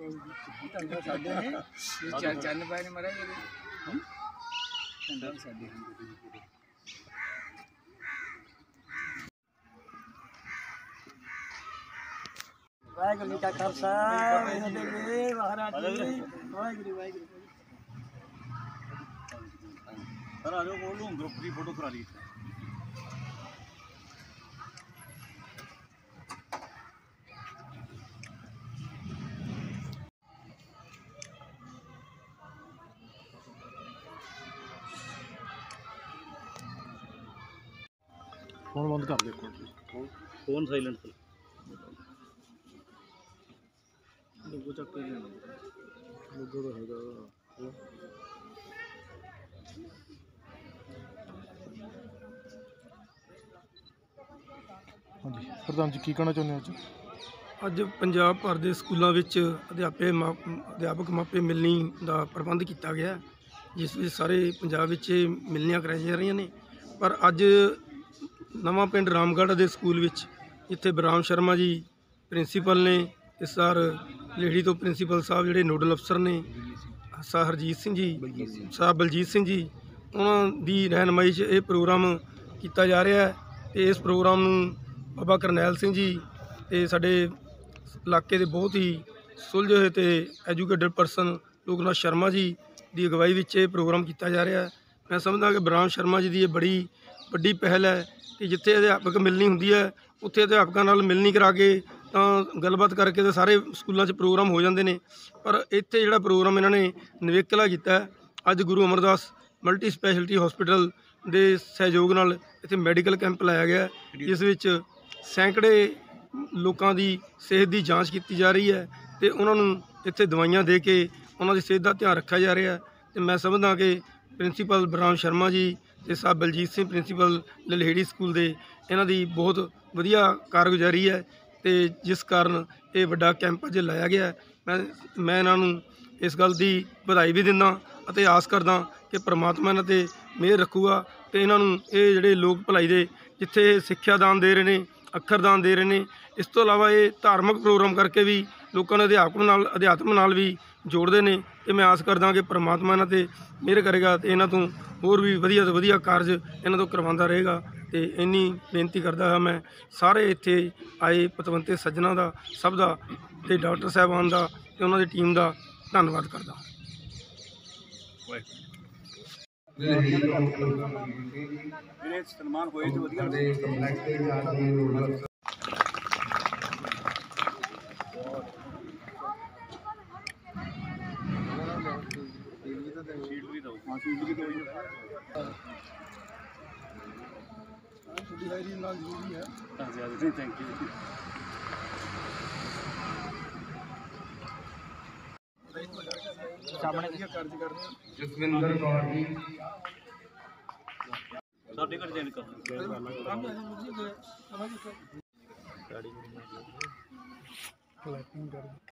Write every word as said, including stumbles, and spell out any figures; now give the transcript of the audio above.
ਧੰਦਾ ਸਾਡੇ ਨੇ ਚੰਨ ਚੰਨ ਪਾਏ ਨੇ ਮਹਾਰਾਜ ਇਹਦੇ ਧੰਦਾ ਸਾਡੇ ਵਾਹਿਗੁਰੂ ਜੀ ਕਾ ਖਾਲਸਾ ਵਾਹਿਗੁਰੂ ਜੀ ਵਾਹਿਗੁਰੂ ਵਾਹਿਗੁਰੂ सर आ जाओ बोल लूँ ग्रुप की फोटो करा ली फोन बंद कर दे फोन साइलेंट लोगो चक के लोगो तो हैगा ਹਾਂਜੀ ਪ੍ਰਧਾਨ ਜੀ ਕੀ ਕਹਿਣਾ ਚਾਹੁੰਦੇ ਹੋ ਅੱਜ ਅੱਜ ਪੰਜਾਬ ਭਰ ਦੇ ਸਕੂਲਾਂ ਵਿੱਚ ਅਧਿਆਪਕ ਮਾ ਅਧਿਆਪਕ ਮਾਪੇ ਮਿਲਣੀ ਦਾ ਪ੍ਰਬੰਧ ਕੀਤਾ ਗਿਆ, ਜਿਸ ਵਿੱਚ ਸਾਰੇ ਪੰਜਾਬ ਵਿੱਚ ਮਿਲਣੀਆਂ ਕਰਾਈਆਂ ਜਾ ਰਹੀਆਂ ਨੇ। ਪਰ ਅੱਜ ਨਵਾਂ ਪਿੰਡ ਰਾਮਗੜ੍ਹ ਦੇ ਸਕੂਲ ਵਿੱਚ ਜਿੱਥੇ ਬਲਰਾਮ ਸ਼ਰਮਾ ਜੀ ਪ੍ਰਿੰਸੀਪਲ ਨੇ, ਇਸ ਵਾਰ ਲੇਡੀ ਤੋਂ ਪ੍ਰਿੰਸੀਪਲ ਸਾਹਿਬ ਜਿਹੜੇ ਨੋਡਲ ਅਫਸਰ ਨੇ ਸਾ ਹਰਜੀਤ ਸਿੰਘ ਜੀ ਸਾਹਿਬ ਬਲਜੀਤ ਸਿੰਘ ਜੀ, ਉਹਨਾਂ ਦੀ ਰਹਿਨਮਾਈ 'ਚ ਇਹ ਪ੍ਰੋਗਰਾਮ ਕੀਤਾ ਜਾ ਰਿਹਾ ਹੈ। ਅਤੇ ਇਸ ਪ੍ਰੋਗਰਾਮ ਨੂੰ ਬਾਬਾ ਕਰਨੈਲ ਸਿੰਘ ਜੀ ਅਤੇ ਸਾਡੇ ਇਲਾਕੇ ਦੇ ਬਹੁਤ ਹੀ ਸੁਲਝੇ ਹੋਏ ਅਤੇ ਐਜੂਕੇਟਡ ਪਰਸਨ ਲੋਕਨਾਥ ਸ਼ਰਮਾ ਜੀ ਦੀ ਅਗਵਾਈ ਵਿੱਚ ਇਹ ਪ੍ਰੋਗਰਾਮ ਕੀਤਾ ਜਾ ਰਿਹਾ ਹੈ। ਮੈਂ ਸਮਝਦਾ ਕਿ ਬਲਰਾਮ ਸ਼ਰਮਾ ਜੀ ਦੀ ਇਹ ਬੜੀ ਵੱਡੀ ਪਹਿਲ ਹੈ ਕਿ ਜਿੱਥੇ ਅਧਿਆਪਕ ਮਿਲਣੀ ਹੁੰਦੀ ਹੈ ਉੱਥੇ ਅਧਿਆਪਕਾਂ ਨਾਲ ਮਿਲਣੀ ਕਰਾ ਕੇ ਤਾਂ ਗੱਲਬਾਤ ਕਰਕੇ ਤਾਂ ਸਾਰੇ ਸਕੂਲਾਂ 'ਚ ਪ੍ਰੋਗਰਾਮ ਹੋ ਜਾਂਦੇ ਨੇ। ਪਰ ਇੱਥੇ ਜਿਹੜਾ ਪ੍ਰੋਗਰਾਮ ਇਹਨਾਂ ਨੇ ਨਿਵੇਕਲਾ ਕੀਤਾ ਹੈ, ਅੱਜ Guru Amardas multi speciality hospital ਦੇ ਸਹਿਯੋਗ ਨਾਲ ਇੱਥੇ ਮੈਡੀਕਲ ਕੈਂਪ ਲਾਇਆ ਗਿਆ, ਜਿਸ ਵਿੱਚ ਸੈਂਕੜੇ ਲੋਕਾਂ ਦੀ ਸਿਹਤ ਦੀ ਜਾਂਚ ਕੀਤੀ ਜਾ ਰਹੀ ਹੈ ਅਤੇ ਉਹਨਾਂ ਨੂੰ ਇੱਥੇ ਦਵਾਈਆਂ ਦੇ ਕੇ ਉਹਨਾਂ ਦੀ ਸਿਹਤ ਦਾ ਧਿਆਨ ਰੱਖਿਆ ਜਾ ਰਿਹਾ। ਅਤੇ ਮੈਂ ਸਮਝਦਾ ਕਿ ਪ੍ਰਿੰਸੀਪਲ ਬਲਰਾਮ ਸ਼ਰਮਾ ਜੀ ਅਤੇ ਸਾਹਿਬ ਬਲਜੀਤ ਸਿੰਘ ਪ੍ਰਿੰਸੀਪਲ ਲਲਹੇੜੀ ਸਕੂਲ ਦੇ ਇਹਨਾਂ ਦੀ ਬਹੁਤ ਵਧੀਆ ਕਾਰਗੁਜ਼ਾਰੀ ਹੈ ਅਤੇ ਜਿਸ ਕਾਰਨ ਇਹ ਵੱਡਾ ਕੈਂਪ ਅੱਜ ਲਾਇਆ ਗਿਆ। ਮੈਂ ਮੈਂ ਇਹਨਾਂ ਨੂੰ ਇਸ ਗੱਲ ਦੀ ਵਧਾਈ ਵੀ ਦਿੰਦਾ ਅਤੇ ਆਸ ਕਰਦਾ ਕਿ ਪ੍ਰਮਾਤਮਾ ਇਹਨਾਂ 'ਤੇ ਮਿਹਰ ਰੱਖੂਗਾ ਅਤੇ ਇਹਨਾਂ ਨੂੰ ਇਹ ਜਿਹੜੇ ਲੋਕ ਭਲਾਈ ਦੇ ਜਿੱਥੇ ਸਿੱਖਿਆ ਦਾਨ ਦੇ ਰਹੇ ਨੇ, ਅੱਖਰ ਦਾਨ ਦੇ ਰਹੇ ਨੇ, ਇਸ ਤੋਂ ਇਲਾਵਾ ਇਹ ਧਾਰਮਿਕ ਪ੍ਰੋਗਰਾਮ ਕਰਕੇ ਵੀ ਲੋਕਾਂ ਨੂੰ ਅਧਿਆਪਕ ਨਾਲ ਅਧਿਆਤਮ ਨਾਲ ਵੀ ਜੋੜਦੇ ਨੇ। ਅਤੇ ਮੈਂ ਆਸ ਕਰਦਾ ਕਿ ਪ੍ਰਮਾਤਮਾ ਇਹਨਾਂ 'ਤੇ ਮਿਹਰ ਕਰੇਗਾ ਅਤੇ ਇਹਨਾਂ ਤੋਂ ਹੋਰ ਵੀ ਵਧੀਆ ਤੋਂ ਵਧੀਆ ਕਾਰਜ ਇਹਨਾਂ ਤੋਂ ਕਰਵਾਉਂਦਾ ਰਹੇਗਾ। ਅਤੇ ਇੰਨੀ ਬੇਨਤੀ ਕਰਦਾ ਹਾਂ ਮੈਂ ਸਾਰੇ ਇੱਥੇ ਆਏ ਪਤਵੰਤੇ ਸੱਜਣਾਂ ਦਾ, ਸਭ ਦਾ, ਅਤੇ ਡਾਕਟਰ ਸਾਹਿਬਾਨ ਦਾ ਅਤੇ ਉਹਨਾਂ ਦੀ ਟੀਮ ਦਾ ਧੰਨਵਾਦ ਕਰਦਾ। मेरे सलमान होए तो वधिया शीट भी दो हां शीट भी दो हाजिरी ਨਾਲ ਜ਼ਰੂਰੀ ਹੈ। हां जी थैंक यू ਸਾਹਮਣੇ ਕੀ ਕਾਰਜ ਕਰਦੇ ਜਸਵਿੰਦਰ ਕੌਰ ਜੀ ਸਾਡੇ ਘਰ ਜੈਨ ਕਰ ਕੰਮ ਹੈ